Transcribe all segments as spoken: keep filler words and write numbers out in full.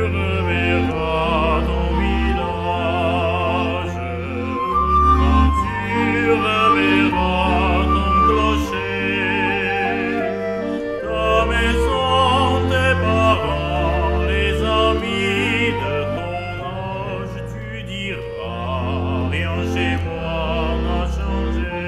reverras ton village, quand tu reverras ton clocher, ta maison, tes parents, les amis de ton âge, tu diras rien chez moi n'a changé.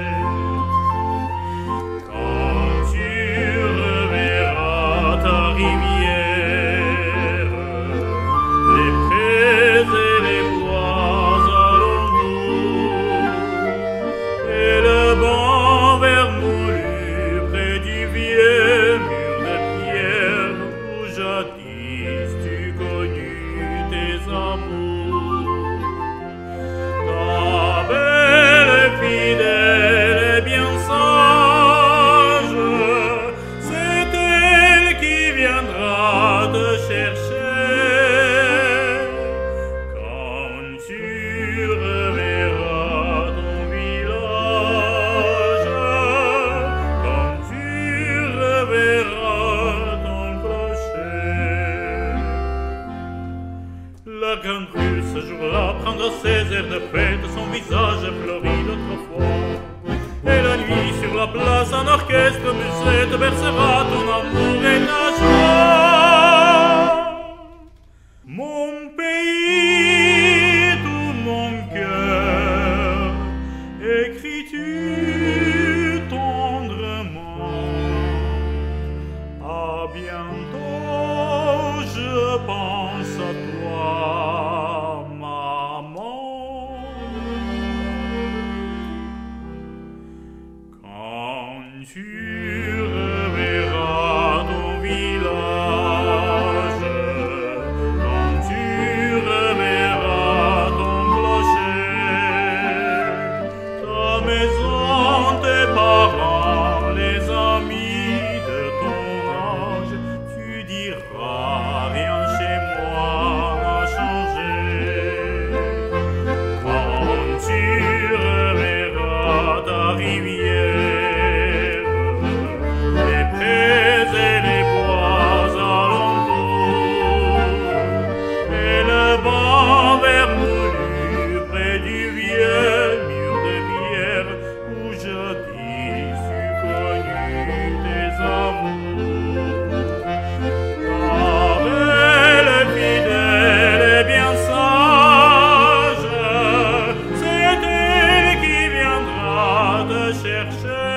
Quand tu reverras ta rivière, les prés et les bois alentour, et le banc vermoulu près du vieux mur de pierre où jadis tu connus tes amours. Ta belle fidèle et bien sage, c'est elle qui viendra te chercher. Quand tu reverras ton village, quand tu reverras ton clocher. La grande rue ce jour-là prendra ses airs de fête, son visage fleuri d'autrefois. Et la nuit sur la place, un orchestre musette bercera ton amour et ta joie. Mon pays, tout mon cœur, écris-tu tendrement. À bientôt, je pense à toi, maman. Quand tu reverras ton village, quand tu reverras ton clocher, ta maison, tes parents, les amis de ton âge, tu diras rien chez moi n'a changé. Quand tu reverras ta rivière, les prés et les bois alentour, et le banc vermoulu près du vieux mur de pierre où jadis tu connus tes amours. Ta belle fidèle et bien sage, c'est elle qui viendra te chercher.